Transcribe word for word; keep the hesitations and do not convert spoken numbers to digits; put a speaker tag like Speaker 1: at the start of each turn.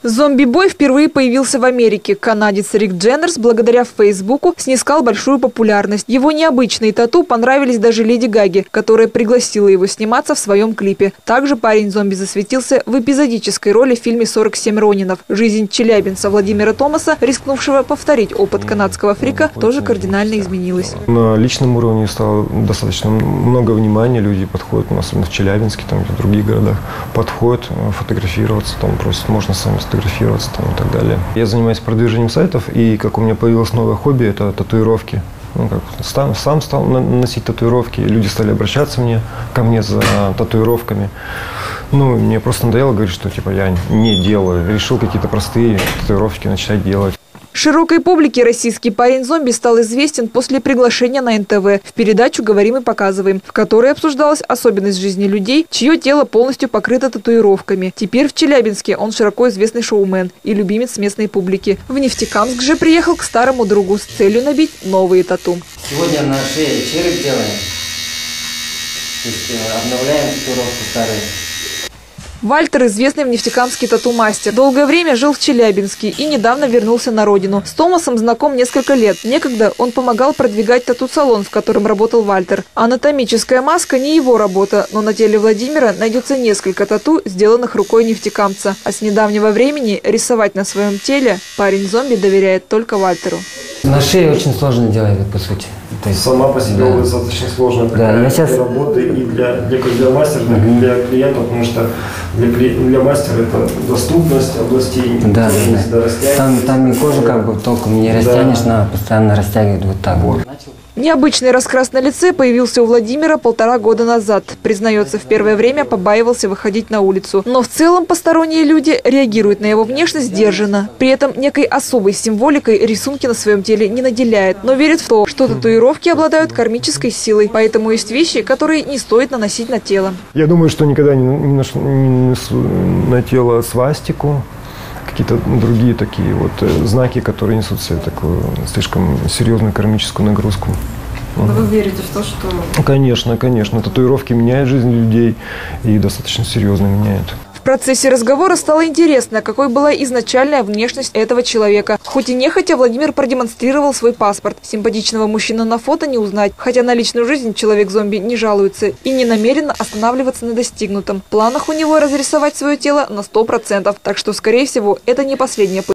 Speaker 1: Зомби-бой впервые появился в Америке. Канадец Рик Дженнерс благодаря Фейсбуку снискал большую популярность. Его необычные тату понравились даже Леди Гаге, которая пригласила его сниматься в своем клипе. Также парень-зомби засветился в эпизодической роли в фильме «сорок семь Ронинов». Жизнь челябинца Владимира Томаса, рискнувшего повторить опыт канадского фрика, тоже кардинально изменилась.
Speaker 2: На личном уровне стало достаточно много внимания. Люди подходят, особенно в Челябинске, там, в других городах, подходят фотографироваться, там просят, можно сами фотографироваться там, и так далее. Я занимаюсь продвижением сайтов, и как у меня появилось новое хобби, это татуировки. Ну, как, сам, сам стал носить татуировки, люди стали обращаться мне, ко мне за татуировками. Ну, мне просто надоело говорить, что типа я не делаю. Решил какие-то простые татуировки начать делать.
Speaker 1: Широкой публике российский парень-зомби стал известен после приглашения на эн тэ вэ в передачу «Говорим и показываем», в которой обсуждалась особенность жизни людей, чье тело полностью покрыто татуировками. Теперь в Челябинске он широко известный шоумен и любимец местной публики. В Нефтекамск же приехал к старому другу с целью набить новые тату.
Speaker 3: Сегодня на шее череп делаем, то есть обновляем татуировку старые.
Speaker 1: Вальтер – известный в Нефтекамске тату-мастер. Долгое время жил в Челябинске и недавно вернулся на родину. С Томасом знаком несколько лет. Некогда он помогал продвигать тату-салон, в котором работал Вальтер. Анатомическая маска – не его работа, но на теле Владимира найдется несколько тату, сделанных рукой нефтекамца. А с недавнего времени рисовать на своем теле парень-зомби доверяет только Вальтеру.
Speaker 3: На шее очень сложно делать, по сути.
Speaker 2: То есть сама по себе да. достаточно сложная такая да, сейчас... работа и для, для, для мастера, mm-hmm. для клиента, потому что для, для мастера это доступность областей.
Speaker 3: Да, да, да. Там, там и кожу как бы толком не растянешь, да. надо постоянно растягивать вот так вот.
Speaker 1: Необычный раскрас на лице появился у Владимира полтора года назад. Признается, в первое время побаивался выходить на улицу. Но в целом посторонние люди реагируют на его внешность сдержанно. При этом некой особой символикой рисунки на своем теле не наделяет, но верит в то, что татуировки обладают кармической силой. Поэтому есть вещи, которые не стоит наносить на тело.
Speaker 2: Я думаю, что никогда не, не нанесу на тело свастику. Какие-то другие такие вот знаки, которые несут в себе такую слишком серьезную кармическую нагрузку.
Speaker 1: Но вы верите в то, что…
Speaker 2: Конечно, конечно. Татуировки меняют жизнь людей и достаточно серьезно меняют.
Speaker 1: В процессе разговора стало интересно, какой была изначальная внешность этого человека. Хоть и нехотя, Владимир продемонстрировал свой паспорт. Симпатичного мужчину на фото не узнать, хотя на личную жизнь человек-зомби не жалуется и не намерен останавливаться на достигнутом. В планах у него разрисовать свое тело на сто процентов, так что, скорее всего, это не последняя пытка.